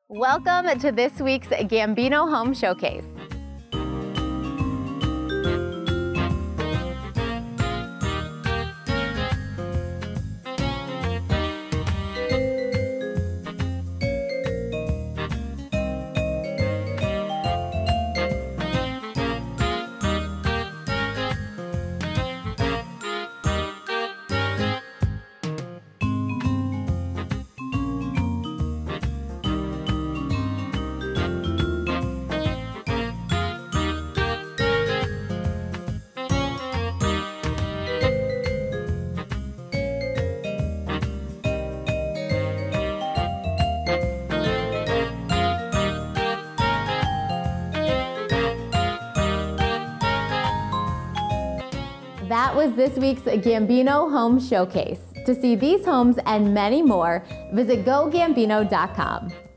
Welcome to this week's Gambino Home Showcase. That was this week's Gambino Home Showcase. To see these homes and many more, visit GoGambino.com.